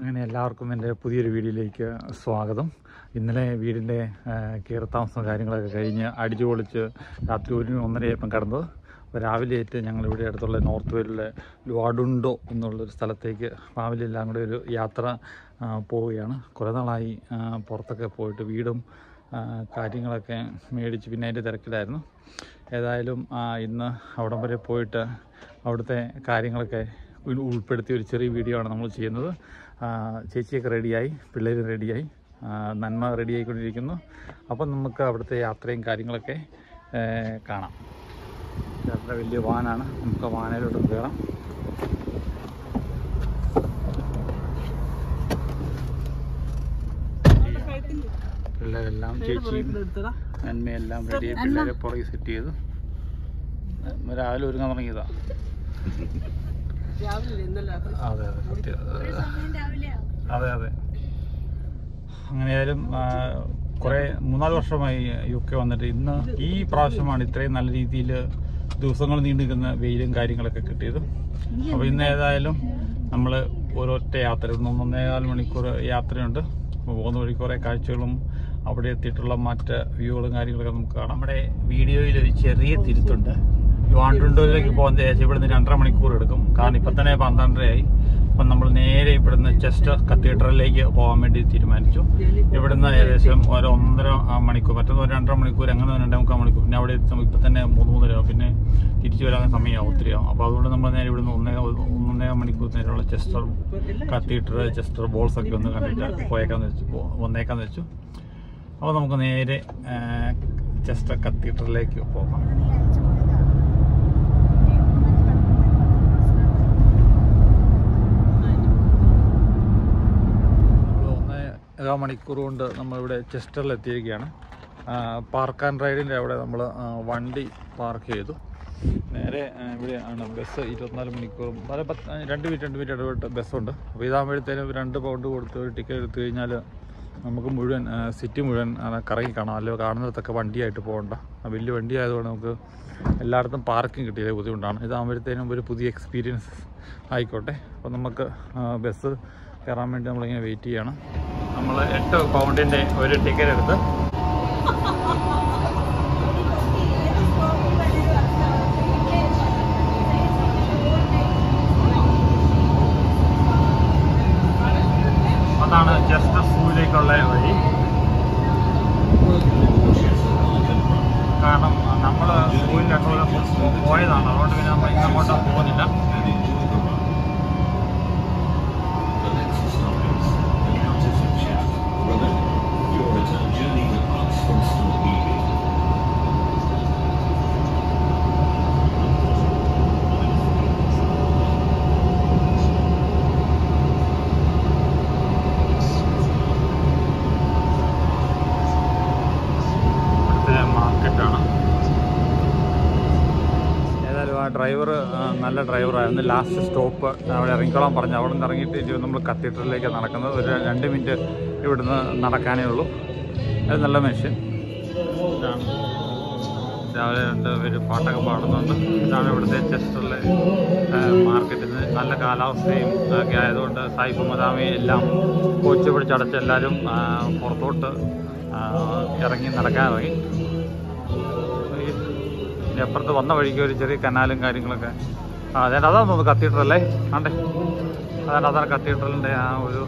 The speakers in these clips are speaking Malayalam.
അങ്ങനെ എല്ലാവർക്കും എൻ്റെ പുതിയൊരു വീഡിയോയിലേക്ക് സ്വാഗതം. ഇന്നലെ വീടിൻ്റെ കയറിത്താമസം കാര്യങ്ങളൊക്കെ കഴിഞ്ഞ് അടിച്ചു പൊളിച്ച് രാത്രി 1-1:30 കടന്നത്. രാവിലെയായിട്ട് ഞങ്ങളിവിടെ അടുത്തുള്ള നോർത്ത് വേലിലെ ലുവാഡുണ്ടോ എന്നുള്ളൊരു സ്ഥലത്തേക്ക് ഫാമിലി എല്ലാം കൂടെ ഒരു യാത്ര പോവുകയാണ്. കുറേ നാളായി പുറത്തൊക്കെ പോയിട്ട് വീടും കാര്യങ്ങളൊക്കെ മേടിച്ച് പിന്നെ അതിൻ്റെ തിരക്കിലായിരുന്നു. ഏതായാലും ഇന്ന് അവിടം വരെ പോയിട്ട് അവിടുത്തെ കാര്യങ്ങളൊക്കെ ഉൾപ്പെടുത്തിയ ഒരു ചെറിയ വീഡിയോ ആണ് നമ്മൾ ചെയ്യുന്നത്. ചേച്ചിയൊക്കെ റെഡിയായി, പിള്ളേർ റെഡിയായി, നന്മ റെഡി ആയിക്കൊണ്ടിരിക്കുന്നു. അപ്പം നമുക്ക് അവിടുത്തെ യാത്രയും കാര്യങ്ങളൊക്കെ കാണാം. യാത്ര വലിയ വാനാണ്, നമുക്ക് വാനയിലോട്ട് കയറാം. പിള്ളേരെല്ലാം ചേച്ചിയും നന്മയെല്ലാം റെഡിയായി, പിള്ളേരെ പുറകെ സെറ്റ് ചെയ്തു. രാവിലെ ഒരുങ്ങാൻ തുടങ്ങിയതാണ്. അതെ അതെ സത്യം, അതെ അതെ. അങ്ങനെയായാലും കുറേ 3-4 വർഷമായി UK വന്നിട്ട് ഇന്ന് ഈ പ്രാവശ്യമാണ് ഇത്രയും നല്ല രീതിയിൽ ദിവസങ്ങൾ നീണ്ടു നിൽക്കുന്ന വെയിലും കാര്യങ്ങളൊക്കെ കിട്ടിയത്. അപ്പോൾ ഇന്ന് ഏതായാലും നമ്മൾ ഒരൊറ്റ യാത്ര, 1-1.25 മണിക്കൂർ യാത്രയുണ്ട്. പോകുന്ന വഴി കുറേ കാഴ്ചകളും അവിടെ എത്തിയിട്ടുള്ള മറ്റ് വ്യൂകളും കാര്യങ്ങളൊക്കെ നമുക്ക് കാണാം. നമ്മുടെ വീഡിയോയിൽ ഒരു ചെറിയ തിരുത്തുണ്ട്. ലുവാഡുണ്ടോയിലേക്ക് പോകുന്ന ഏകദേശം ഇവിടുന്ന് 2.5 മണിക്കൂർ എടുക്കും. കാരണം ഇപ്പം തന്നെ 12:30 അപ്പം നമ്മൾ നേരെ ഇവിടുന്ന് ചെസ്റ്റർ കത്തീഡ്രലിലേക്ക് പോകാൻ വേണ്ടി തീരുമാനിച്ചു. ഇവിടുന്ന് ഏകദേശം 1-1.5 മണിക്കൂർ, മറ്റൊന്ന് 2.5 മണിക്കൂർ, അങ്ങനെ 2.25 മണിക്കൂർ. പിന്നെ അവിടെ ഇപ്പം തന്നെ 3-3:30 പിന്നെ തിരിച്ചു വരാൻ സമയമാവും, ഒത്തിരിയാവും. അപ്പോൾ അതുകൊണ്ട് നമ്മൾ നേരെ ഇവിടുന്ന് 1.5 മണിക്കൂർ നേരമുള്ള ചെസ്റ്റർ കത്തീഡ്രൽ, ചെസ്റ്റർ ബോൾസ് ഒക്കെ ഒന്ന് കണ്ടിട്ട് വന്നേക്കാന്ന് വെച്ചു. അപ്പോൾ നമുക്ക് നേരെ ചെസ്റ്റർ കത്തീഡ്രലിലേക്ക് പോകാം. 1 മണിക്കൂർ കൊണ്ട് നമ്മളിവിടെ ചെസ്റ്ററിൽ എത്തിയിരിക്കുകയാണ്. പാർക്ക് ആൻഡ് റൈഡിൻ്റെ അവിടെ നമ്മൾ വണ്ടി പാർക്ക് ചെയ്തു. നേരെ ഇവിടെയാണ് ബസ്. 24 മണിക്കൂറും 2 മിനിറ്റ് ഇടവിട്ട് ബസ്സുണ്ട്. അപ്പോൾ ഇതാകുമ്പോഴത്തേനും 2 പൗണ്ട് കൊടുത്ത് ഒരു ടിക്കറ്റ് എടുത്തു കഴിഞ്ഞാൽ നമുക്ക് മുഴുവൻ സിറ്റി മുഴുവൻ കറങ്ങി കാണാം. അല്ലെങ്കിൽ കാണുന്നിടത്തൊക്കെ വണ്ടിയായിട്ട് പോകണ്ട. വലിയ വണ്ടി ആയതുകൊണ്ട് നമുക്ക് എല്ലായിടത്തും പാർക്കിംഗ് കിട്ടിയത് ബുദ്ധിമുട്ടാണ്. ഇതാകുമ്പോഴത്തേനും ഒരു പുതിയ എക്സ്പീരിയൻസ് ആയിക്കോട്ടെ. അപ്പോൾ നമുക്ക് ബസ് കയറാൻ വേണ്ടി നമ്മളിങ്ങനെ വെയിറ്റ് ചെയ്യണം. നമ്മൾ 8 പൗണ്ടിൻ്റെ ഒരു ടിക്കറ്റ് എടുത്ത് അതാണ് ചെസ്റ്റർ സൂവിലേക്കുള്ള വഴി. കാരണം നമ്മൾ സൂവിൽ 2 ദിവസം പോയതാണ്, അതുകൊണ്ട് പിന്നെ നമ്മൾ ഇങ്ങോട്ട് പോകുന്നില്ല. ഡ്രൈവർ നല്ല ഡ്രൈവറായിരുന്നു. ലാസ്റ്റ് സ്റ്റോപ്പ് അവിടെ ഇറങ്ങിക്കോളാൻ പറഞ്ഞു. അവിടെ നിന്ന് ഇറങ്ങിയിട്ട് നമ്മൾ കത്തീഡ്രലിലേക്ക് നടക്കുന്നത്. ഒരു 2 മിനിറ്റ് ഇവിടുന്ന് നടക്കാനേ ഉള്ളൂ. അത് നല്ല മനുഷ്യൻ. ഇതാണ് രാവിലെ 2 പേര് പാട്ടൊക്കെ പാടുന്നുണ്ട്. ഇതാണ് ഇവിടുത്തെ ചെസ്റ്ററിലെ മാർക്കറ്റിൽ. നല്ല കാലാവസ്ഥയും ഒക്കെ ആയതുകൊണ്ട് സായിപ്പ് മദാമി എല്ലാം കോച്ച് പിടിച്ചടച്ച് എല്ലാവരും പുറത്തോട്ട് ഇറങ്ങി നടക്കാനിറങ്ങി. അപ്പുറത്ത് വന്ന വഴിക്ക് ഒരു ചെറിയ കനാലും കാര്യങ്ങളൊക്കെ. അതാണ് തോന്നുന്നു കത്തീഡ്രലല്ലേ, ആണ്ടേ അതാണ് കത്തീഡ്രലിൻ്റെ ആ ഒരു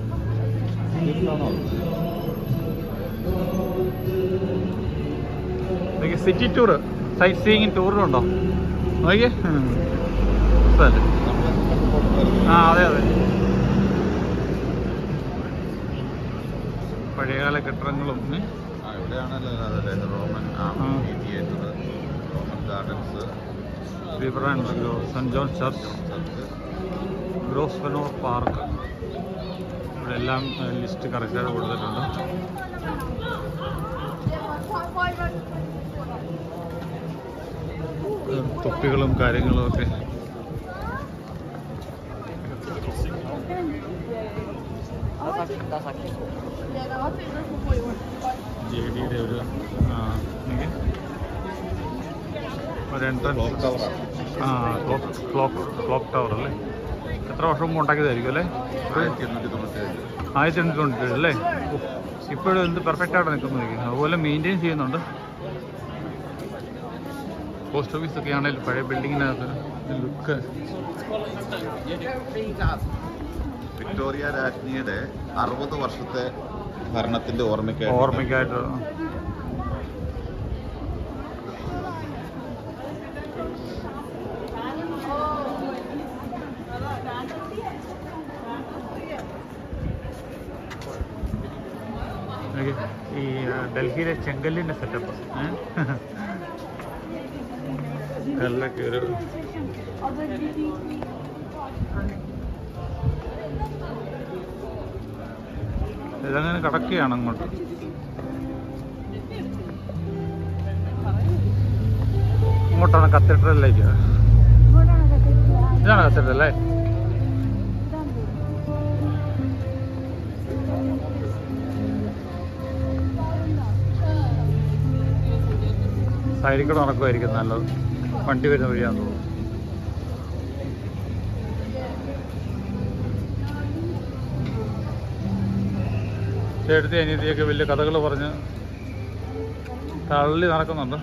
സിറ്റി ടൂറ്, സൈറ്റ് സീയിങ് ടൂറിനുണ്ടോ നോക്കിയേ. അതെ അതെ, പഴയകാല കെട്ടിടങ്ങളും ഇവിടെയാണല്ലോ. Roman theatre, Roman gardens, river and saint John church, Grosvenor park. ഇവിടെ എല്ലാം ലിസ്റ്റ് കറക്റ്റായിട്ട് കൊടുത്തിട്ടുണ്ട്. തൊപ്പികളും കാര്യങ്ങളും ഒക്കെ. JDയുടെ ഒരു എൻട്രൻസ്. ക്ലോക്ക് ടവർ അല്ലേ. എത്ര വർഷം മുമ്പ് ഉണ്ടാക്കിയതായിരിക്കും അല്ലേ? 1897 അല്ലേ? ഇപ്പോഴും എന്ത് പെർഫെക്റ്റ് ആയിട്ട് നിൽക്കുന്നു. അതുപോലെ മെയിൻറ്റെയിൻ ചെയ്യുന്നുണ്ട്. പോസ്റ്റ് ഓഫീസൊക്കെ ആണെങ്കിലും പഴയ ബിൽഡിങ്ങിനകത്ത് ലുക്ക്. വിക്ടോറിയ രാജ്ഞിയുടെ 60 വർഷത്തെ ഭരണത്തിന്റെ ഓർമ്മയ്ക്കായിട്ട് ഈ ഡൽഹിയിലെ ചെങ്കല്ലിൻ്റെ സെറ്റപ്പ് കല്ലൊക്കെ ഒരു ഇതങ്ങനെ കടക്കുകയാണ് അങ്ങോട്ട്. ഇങ്ങോട്ടാണ് കത്തീഡ്രലിലേക്ക്. ഇതാണ് കത്തീഡ്രൽ അല്ലേ? സൈഡിൽ കൂടെ നടക്കുമായിരിക്കും നല്ലത്. വണ്ടി വരുന്ന വഴിയാന്ന് തോന്നുന്നു. ചേട്ടത്തി അനിയത്തിയൊക്കെ വലിയ കഥകൾ പറഞ്ഞ് തള്ളി നടക്കുന്നുണ്ട്.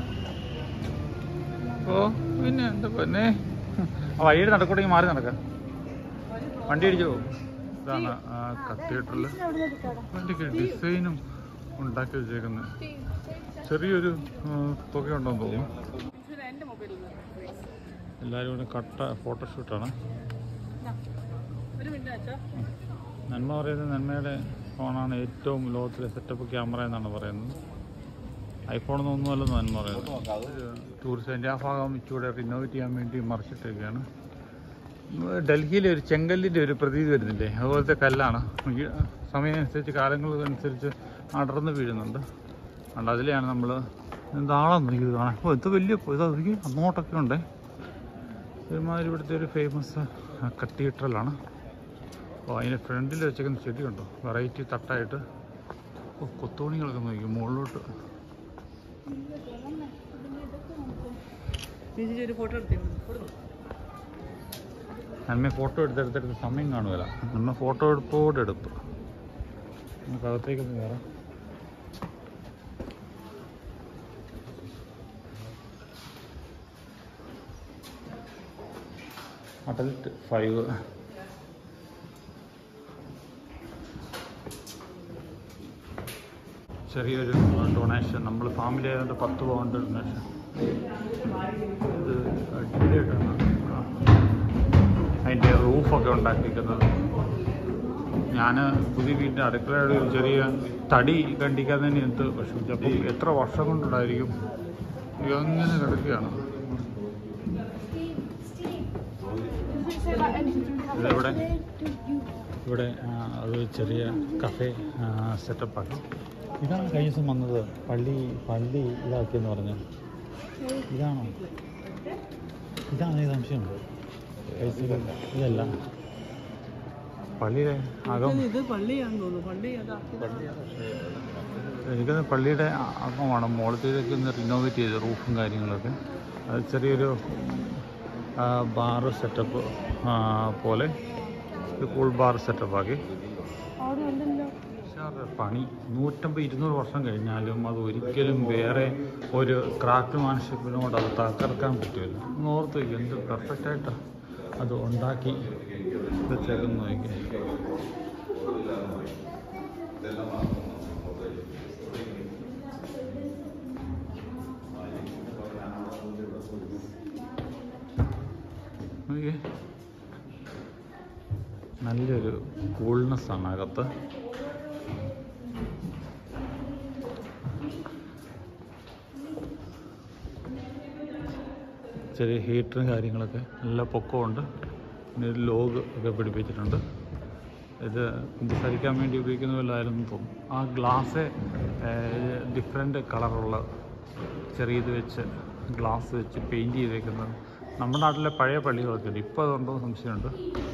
ഓ പിന്നെ എന്താ പിന്നെ ആ വഴിയുടെ നടക്കൂടെങ്കിൽ മാറി നടക്കാം. വണ്ടി അടിച്ചു പോകും. ഇതാണ് ആ കത്തീഡ്രൽ. വണ്ടിക്ക് ഡിസൈനും ഉണ്ടാക്കി വെച്ചേക്കുന്നത്. ചെറിയൊരു തുകയുണ്ടെന്ന് തോന്നുന്നു. എല്ലാവരും കൂടെ കട്ട ഫോട്ടോഷൂട്ടാണ്. നന്മ പറയുന്നത് നന്മയുടെ ഫോണാണ് ഏറ്റവും ലോകത്തിലെ സെറ്റപ്പ് ക്യാമറ എന്നാണ് പറയുന്നത്. ഐഫോണൊന്നും ഒന്നുമല്ലെന്ന് നന്മ പറയുന്നത്. ടൂറിസ്റ്റിൻ്റെ ആ ഭാഗം ഇച്ചിലൂടെ റിനോവേറ്റ് ചെയ്യാൻ വേണ്ടി മറിച്ചിട്ടൊക്കെയാണ്. ഡൽഹിയിലെ ഒരു ചെങ്കല്ലിൻ്റെ ഒരു പ്രതീതി വരുന്നില്ലേ, അതുപോലത്തെ കല്ലാണ്. സമയമനുസരിച്ച് കാലങ്ങൾക്കനുസരിച്ച് അടർന്ന് വീഴുന്നുണ്ട്. അതുകൊണ്ട് അതിലെയാണ് നമ്മൾ എന്താണെന്ന് എനിക്ക് കാണാൻ. ഓ ഇത് വലിയ ഇതൊക്കെ അങ്ങോട്ടൊക്കെ ഉണ്ട്. ഒരുമാതിരി ഇവിടുത്തെ ഒരു ഫേമസ് കത്തീഡ്രലാണ്. അപ്പോൾ അതിൻ്റെ ഫ്രണ്ടിൽ വെച്ചേക്കുന്ന ചെടിയുണ്ടോ, വെറൈറ്റി തട്ടായിട്ട്. കൊത്തോണികളൊക്കെ നോക്കി മുകളിലോട്ട്. നന്മ ഫോട്ടോ എടുത്തെടുത്തെടുത്ത് സമയം കാണുകയില്ല. നന്മ ഫോട്ടോ എടുപ്പോടെ എടുപ്പ്. നമുക്ക് അകത്തേക്കൊന്ന് കയറാം. അഡൽട്ട് 5 ചെറിയൊരു ഡൊണേഷൻ. നമ്മൾ ഫാമിലി ആയതുകൊണ്ട് 10 പൗണ്ട് ഡൊണേഷൻ. ഇത് അടിപൊളിയായിട്ടാണ് അതിൻ്റെ റൂഫൊക്കെ ഉണ്ടാക്കിയിരിക്കുന്നത്. ഞാൻ പുതിയ വീടിൻ്റെ അടുക്കളയുടെ ഒരു ചെറിയ തടി കണ്ടിക്കാൻ തന്നെ എന്ത് വിഷമിച്ചു. അപ്പം എത്ര വർഷം കൊണ്ടുണ്ടായിരിക്കും എങ്ങനെ കിടക്കുകയാണ്. ഇവിടെ ഒരു ചെറിയ കഫേ സെറ്റപ്പാക്കി. ഇതാണ് കഴിഞ്ഞ ദിവസം വന്നത്. പള്ളി ഇതാക്കിയെന്ന് പറഞ്ഞു. ഇതാണോ? ഇതാണ് സംശയമുണ്ട്. ഇതല്ല പള്ളിയുടെ അകം. എനിക്കത് പള്ളിയുടെ അകമാണ്. മുകളിലേക്ക് ഒന്ന് റിനോവേറ്റ് ചെയ്ത് റൂഫും കാര്യങ്ങളൊക്കെ. അത് ചെറിയൊരു ബാറ് സെറ്റപ്പ് പോലെ ഒരു കൂൾ ബാർ സെറ്റപ്പാക്കി. പണി 150-200 വർഷം കഴിഞ്ഞാലും അത് ഒരിക്കലും വേറെ ഒരു ക്രാഫ്റ്റ്മാൻഷിപ്പിനോട് അത് തകർക്കാൻ പറ്റില്ല. ഓർത്ത് എന്ത് പെർഫെക്റ്റായിട്ടാണ് അത് ഉണ്ടാക്കി വെച്ചേക്കുന്നു. നോക്കി നല്ലൊരു കൂൾനെസ്സാണ് അകത്ത്. ചെറിയ ഹീറ്ററും കാര്യങ്ങളൊക്കെ നല്ല പൊക്കമുണ്ട്. പിന്നെ ഒരു ലോഗ് ഒക്കെ പിടിപ്പിച്ചിട്ടുണ്ട്. ഇത് സംസാരിക്കാൻ വേണ്ടി ഉപയോഗിക്കുന്ന പോലായിരുന്നു തോന്നും. ആ ഗ്ലാസ് ഡിഫറെൻ്റ് കളറുള്ള ചെറിയത് വെച്ച് ഗ്ലാസ് വെച്ച് പെയിൻറ്റ് ചെയ്തേക്കുന്നത്. നമ്മുടെ നാട്ടിലെ പഴയ പള്ളികളൊക്കെ ഉണ്ട്. ഇപ്പോൾ അതുണ്ടോ സംശയമുണ്ട്.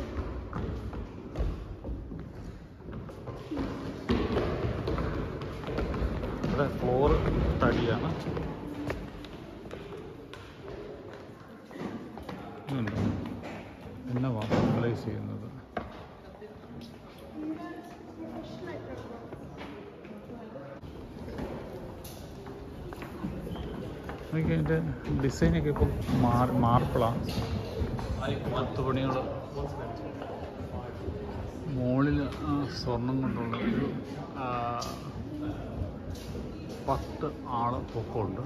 ഇവിടെ ഫ്ലോർ തടിയാണ്. എന്നെ വാങ്ങലൈസ് ചെയ്യുന്നത് എനിക്ക് അതിൻ്റെ ഡിസൈനൊക്കെ ഇപ്പം മാർപ്പിളാണ്. കൊത്തുപണികൾ മുകളിൽ സ്വർണം കൊണ്ടുള്ള ഒരു 10 ആള് പൊക്കമുണ്ട്.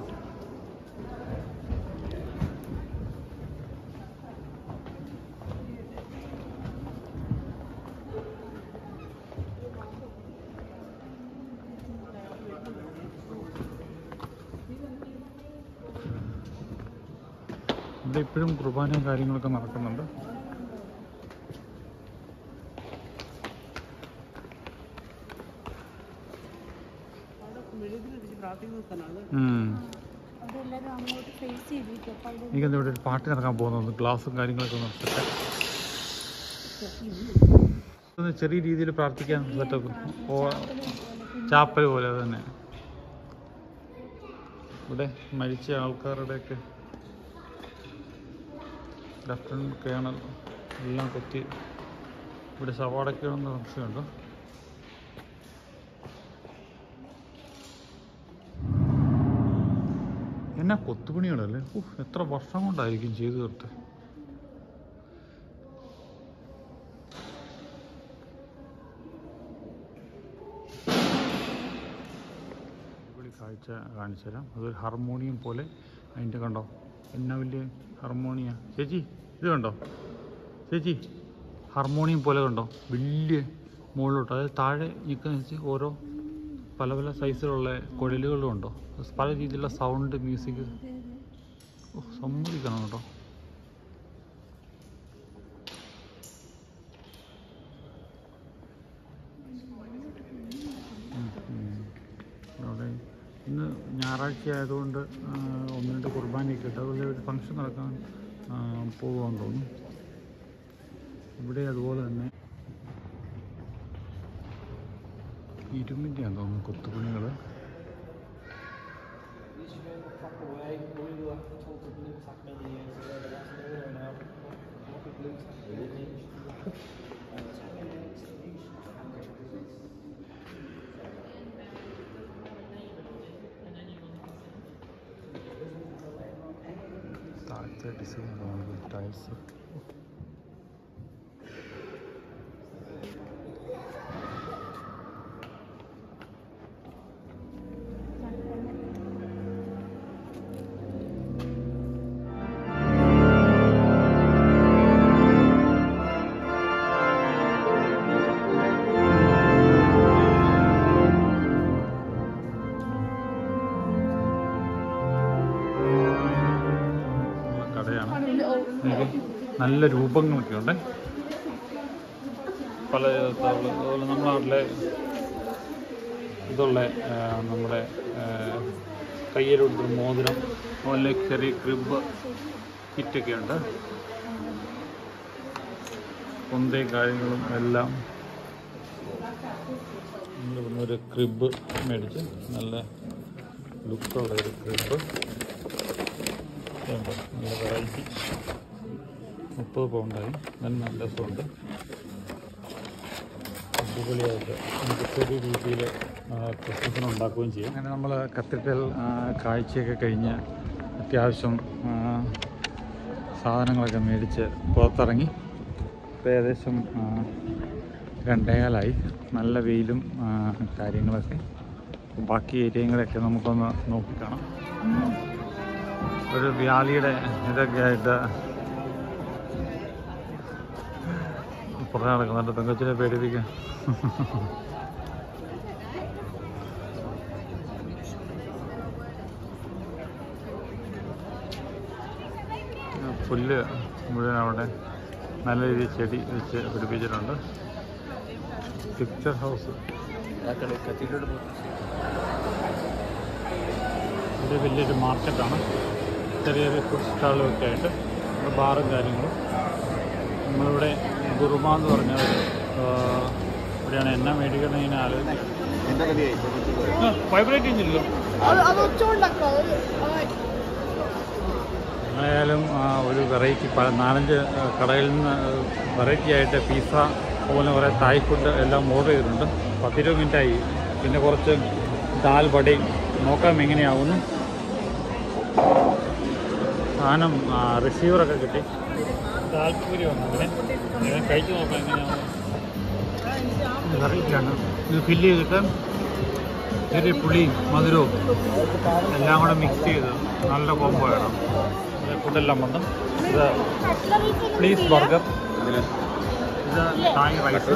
ഇവിടെ ഇപ്പോഴും കുർബാനയും കാര്യങ്ങളൊക്കെ നടക്കുന്നുണ്ട്. എനിക്കെന്താ ഇവിടെ ഒരു പാട്ട് നടക്കാൻ പോകുന്നത്, ഗ്ലാസും കാര്യങ്ങളൊക്കെ നിർത്തിട്ട് ചെറിയ രീതിയിൽ പ്രാർത്ഥിക്കാൻ സെറ്റപ്പ് ചാപ്പൽ പോലെ തന്നെ. ഇവിടെ മരിച്ച ആൾക്കാരുടെയൊക്കെ ലഫ്റ്റനന്റ് കേണൽ എല്ലാം കൊത്തി ഇവിടെ ശവടക്കണമെന്ന് സംശയമുണ്ട്. എന്നാ കൊത്തുപണികളല്ലേ, എത്ര വർഷം കൊണ്ടായിരിക്കും ചെയ്തു തീർത്ത്. അടിപൊളി കാഴ്ച കാണിച്ചു തരാം. അതൊരു ഹാർമോണിയം പോലെ. അതിൻ്റെ കണ്ടോ എന്നാ വലിയ ഹാർമോണിയ ചേച്ചി, ഇത് കണ്ടോ ചേച്ചി, ഹാർമോണിയം പോലെ കണ്ടോ വലിയ മുകളിലോട്ട്. അതായത് താഴെ നിൽക്കുന്ന വെച്ച് ഓരോ പല പല സൈസിലുള്ള കുഴലുകളും ഉണ്ടോ, പല രീതിയിലുള്ള സൗണ്ട് മ്യൂസിക്. സമ്മതിക്കണം കേട്ടോ. അവിടെ ഇന്ന് ഞായറാഴ്ച ആയതുകൊണ്ട് 1-2 കുർബാനയൊക്കെ ഇട്ട് അതുപോലെ ഒരു ഫംഗ്ഷൻ നടക്കാൻ പോകുമെന്ന് തോന്നുന്നു. ഇവിടെ അതുപോലെ തന്നെ ഇരുമ്പിൻ്റെയാണെന്ന് തോന്നുന്നു കൊത്തുപണികൾ. താഴത്തെ ഡിസൈൻ ടൈൽസ്. നല്ല രൂപങ്ങളൊക്കെ ഉണ്ട് പല. അതുപോലെ നമ്മുടെ നാട്ടിലെ ഇതുള്ള നമ്മുടെ കയ്യിലുള്ള മോതിരം അതുപോലെ ചെറിയ ക്രിബ് കിറ്റൊക്കെ ഉണ്ട്. കൊന്തയും കാര്യങ്ങളും എല്ലാം. നമ്മളിവിടുന്ന് ഒരു ക്രിബ് മേടിച്ച് നല്ല ലുക്കുള്ള ഒരു ക്രിബ്, നല്ല വെറൈറ്റി 30 പൗണ്ടായി. നല്ല രസമുണ്ട്. അടിപൊളിയായിട്ട് നമുക്ക് ചെറിയ രീതിയിൽ ക്രിസ്മസിന് ഉണ്ടാക്കുകയും ചെയ്യും. അങ്ങനെ നമ്മൾ കത്തീഡ്രൽ കാഴ്ചയൊക്കെ കഴിഞ്ഞ് അത്യാവശ്യം സാധനങ്ങളൊക്കെ മേടിച്ച് പുറത്തിറങ്ങി. ഇപ്പോൾ ഏകദേശം 2:15 നല്ല വെയിലും കാര്യങ്ങളൊക്കെ. ബാക്കി ഏരിയകളൊക്കെ നമുക്കൊന്ന് നോക്കിക്കാണാം. ഒരു വ്യാലിയുടെ ഇതൊക്കെ ആയിട്ട് പുറകെ നടക്കുന്നുണ്ട്. പെങ്കൊച്ചിനെ പേടിപ്പിക്കാൻ. പുല്ല് മുഴുവൻ അവിടെ നല്ല രീതിയിൽ ചെടി വെച്ച് പിടിപ്പിച്ചിട്ടുണ്ട്. Picture house. ഇത് വലിയൊരു മാർക്കറ്റാണ്. ചെറിയൊരു ഫുഡ് സ്റ്റാളുമൊക്കെ ആയിട്ട് ബാറും കാര്യങ്ങളും. നമ്മളിവിടെ ഗുറുമ എന്ന് പറഞ്ഞ ഇവിടെയാണ് എന്നാ മേടിക്കണം ഇങ്ങനെ ആലോചിക്കുന്നത്. വൈബ്രേറ്റ് ചെയ്യുന്നില്ലല്ലോ. ആയാലും ഒരു വെറൈറ്റി 4-5 കടയിൽ നിന്ന് വെറൈറ്റി ആയിട്ട് പിസ്സ അതുപോലെ കുറേ തായ് ഫുഡ് എല്ലാം ഓർഡർ ചെയ്തിട്ടുണ്ട്. 10-20 മിനിറ്റായി. പിന്നെ കുറച്ച് ദാൽ വടയും നോക്കാം എങ്ങനെയാവുന്നു. സാധനം റിസീവറൊക്കെ കിട്ടി. താല്പര്യമാണ് അങ്ങനെ കഴിച്ചു നോക്കാം എങ്ങനെയാണ് അറിയിക്കാണ്. ഇത് ഫില്ല് ചെയ്തിട്ട് ചെറിയ പുളിയും മധുരവും എല്ലാം കൂടെ മിക്സ് ചെയ്ത് നല്ല കോംബോ ആണ്. ഫുഡെല്ലാം വന്നു. ഇത് പ്ലീസ് ബർഗർ, ഇത് തായ് റൈസ്,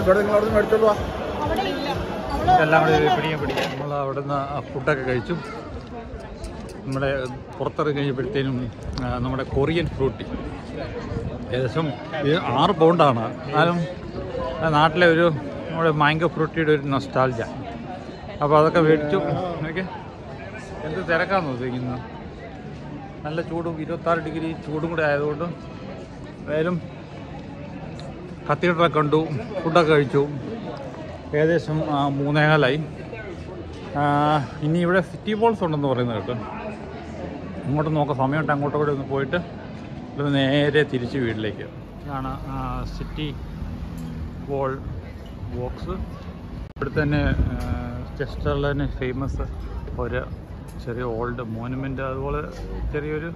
എല്ലാം കൂടെ പിടിക്കാൻ. നമ്മൾ അവിടെ നിന്ന് ഫുഡൊക്കെ കഴിച്ചു. നമ്മുടെ പുറത്തിറങ്ങി കഴിഞ്ഞപ്പോഴത്തേനും നമ്മുടെ കൊറിയൻ ഫ്രൂട്ടി ഏകദേശം 6 പൗണ്ടാണ്. എന്നാലും നാട്ടിലെ ഒരു നമ്മുടെ മാംഗോ ഫ്രൂട്ടിയുടെ ഒരു നൊസ്റ്റാൾജിയ. അപ്പോൾ അതൊക്കെ മേടിച്ചു. ഓക്കെ, എന്ത് തിരക്കാണെന്ന് ഉദ്ദേശിക്കുന്നത്. നല്ല ചൂടും 26 ഡിഗ്രി ചൂടും കൂടെ ആയതുകൊണ്ട് ഏതായാലും കത്തീഡ്രലൊക്കെ കണ്ടു, ഫുഡൊക്കെ കഴിച്ചു. ഏകദേശം 3:15 ഇനി ഇവിടെ സിറ്റി ബോൾസ് ഉണ്ടെന്ന് പറയുന്നത് കേട്ടോ. അങ്ങോട്ട് നോക്കാം, സമയമുണ്ട് അങ്ങോട്ടൂടെ ഒന്ന് പോയിട്ട് ഇത് നേരെ തിരിച്ച് വീട്ടിലേക്ക്. ഇതാണ് സിറ്റി ബോൾ ബോക്സ്. ഇവിടെ തന്നെ ചെസ്റ്ററിൽ തന്നെ ഫേമസ് ഒരു ചെറിയ ഓൾഡ് മോനുമെൻ്റ്, അതുപോലെ ചെറിയൊരു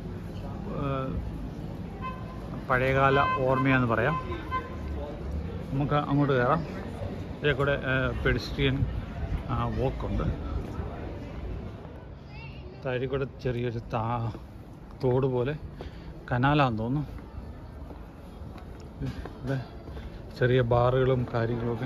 പഴയകാല ഓർമ്മയാണെന്ന് പറയാം. നമുക്ക് അങ്ങോട്ട് കയറാം. ഇതിൽ കൂടെ പെഡിസ്ട്രിയൻ വോക്കുണ്ട്. താഴെ കൂടെ ചെറിയൊരു തോട് പോലെ കനാലാന്ന് തോന്നുന്നു. ഇവിടെ ചെറിയ ബാറുകളും കാര്യങ്ങളുമൊക്കെ.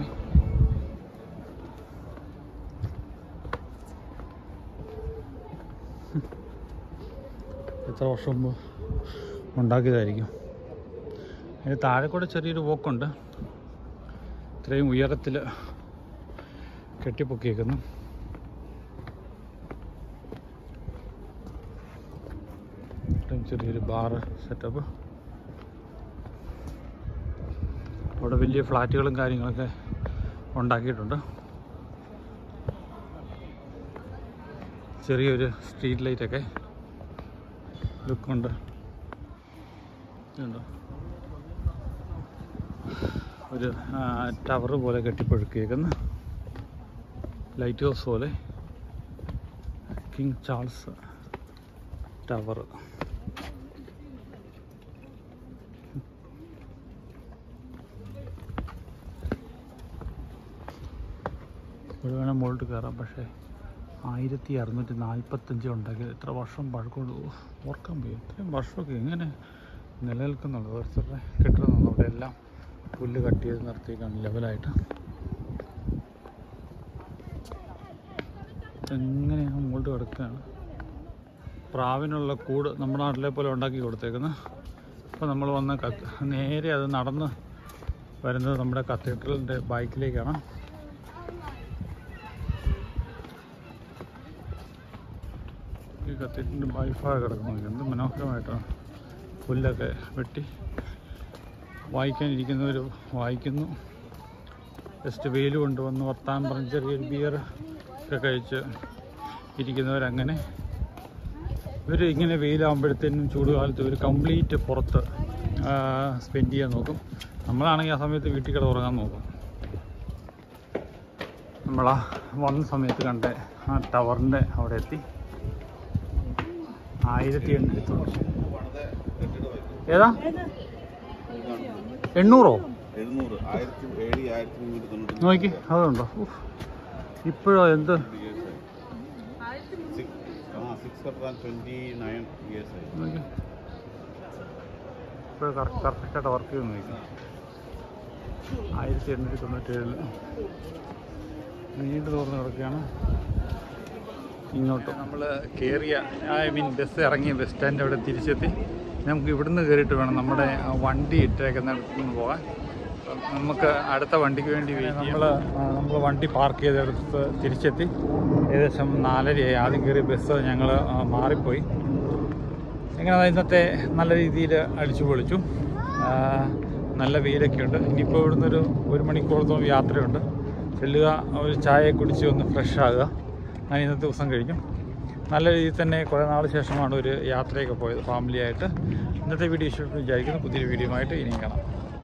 എത്ര വർഷം മുമ്പ് ഉണ്ടാക്കിയതായിരിക്കും. അതിന് താഴെ കൂടെ ചെറിയൊരു വോക്കുണ്ട്. ഇത്രയും ഉയരത്തിൽ കെട്ടിപ്പൊക്കിയേക്കുന്നു. ചെറിയൊരു ബാറ് സെറ്റപ്പ്. അവിടെ വലിയ ഫ്ലാറ്റുകളും കാര്യങ്ങളൊക്കെ ഉണ്ടാക്കിയിട്ടുണ്ട്. ചെറിയൊരു സ്ട്രീറ്റ് ലൈറ്റൊക്കെ ലുക്കുണ്ട്. ഒരു ടവർ പോലെ കെട്ടിപ്പടുക്കിയേക്കുന്ന ലൈറ്റ് ഹൗസ് പോലെ കിങ് ചാൾസ് ടവർ. ഇവിടെ വേണം മുകളിൽ കയറാം. പക്ഷേ 1645 ഉണ്ടാക്കിയത്. എത്ര വർഷം പഴക്കമുള്ളൂ ഓർക്കാൻ പോയി. ഇത്രയും വർഷമൊക്കെ എങ്ങനെ നിലനിൽക്കുന്നുള്ളൂ. ഓരോരുത്തരുടെ കെട്ടിടന്നുള്ളൂ. അവിടെ എല്ലാം പുല്ല് കട്ട് ചെയ്ത് നിർത്തിയേക്കാണ് ലെവലായിട്ട്. എങ്ങനെയാണ് മുകളിൽ കിടക്കുകയാണ്. പ്രാവിനുള്ള കൂട് നമ്മുടെ നാട്ടിലെ പോലെ ഉണ്ടാക്കി കൊടുത്തേക്കുന്നത്. അപ്പോൾ നമ്മൾ വന്ന് നേരെ അത് നടന്ന് വരുന്നത് നമ്മുടെ കത്തീഡ്രലിൻ്റെ ബൈക്കിലേക്കാണ്. ഈ കത്തീഡ്രലിൻ്റെ ബൈഫാഗ് കിടക്കുന്നത് എന്ത് മനോഹരമായിട്ടാണ്. പുല്ലൊക്കെ വെട്ടി വായിക്കാനിരിക്കുന്നവർ വായിക്കുന്നു. ജസ്റ്റ് വെയിൽ കൊണ്ടുവന്ന് വർത്താനം പറഞ്ഞ് ചെറിയൊരു ബിയർ ഒക്കെ കഴിച്ച് ഇരിക്കുന്നവരങ്ങനെ. ഇവർ ഇങ്ങനെ വെയിലാകുമ്പോഴത്തേനും ചൂടുകാലത്ത് ഇവർ കംപ്ലീറ്റ് പുറത്ത് സ്പെൻഡ് ചെയ്യാൻ നോക്കും. നമ്മളാണെങ്കിൽ ആ സമയത്ത് വീട്ടിൽ കിടന്ന് ഉറങ്ങാൻ നോക്കും. നമ്മളാ വന്ന സമയത്ത് കണ്ട ആ ടവറിൻ്റെ അവിടെ എത്തി. 1800 ഏതാ 800 നോക്കി അതുണ്ടോ? ഇപ്പോഴോ എന്ത് ഇപ്പോഴും കറക്റ്റായിട്ട് വർക്ക് ചെയ്ത് നോക്കി. 1897 നീണ്ടു തുറന്ന് കിടക്കുകയാണ്. ഇങ്ങോട്ട് നമ്മൾ കയറിയ ബസ് ഇറങ്ങിയ ബസ് സ്റ്റാൻഡ് അവിടെ തിരിച്ചെത്തി. നമുക്ക് ഇവിടുന്ന് കയറിയിട്ട് വേണം നമ്മുടെ വണ്ടി ഇട്ടേക്കുന്നിടത്ത് നിന്ന് പോകാൻ. നമുക്ക് അടുത്ത വണ്ടിക്ക് വേണ്ടി നമ്മൾ വണ്ടി പാർക്ക് ചെയ്തെടുത്ത് തിരിച്ചെത്തി. ഏകദേശം 4:30 ആദ്യം കയറിയ ബസ് ഞങ്ങൾ മാറിപ്പോയി. എങ്ങനെ ഇന്നത്തെ നല്ല രീതിയിൽ അടിച്ചു പൊളിച്ചു. നല്ല വെയിലൊക്കെ ഉണ്ട്. ഇനിയിപ്പോൾ ഇവിടുന്നൊരു 1 മണിക്കൂറത്തോളം യാത്രയുണ്ട്. ചെല്ലുക, ഒരു ചായ കുടിച്ച് ഒന്ന് ഫ്രഷ് ആകുക. ഞാൻ ഇന്നത്തെ ദിവസം കഴിഞ്ഞു. നല്ല രീതിയിൽ തന്നെ കുറേ നാൾ ശേഷമാണ് ഒരു യാത്രയൊക്കെ പോയത് ഫാമിലിയായിട്ട്. ഇന്നത്തെ വീഡിയോ ഇഷ്ടപ്പെട്ടു വിചാരിക്കുന്നു. പുതിയൊരു വീഡിയോ ആയിട്ട് ഇനിയും കാണാം.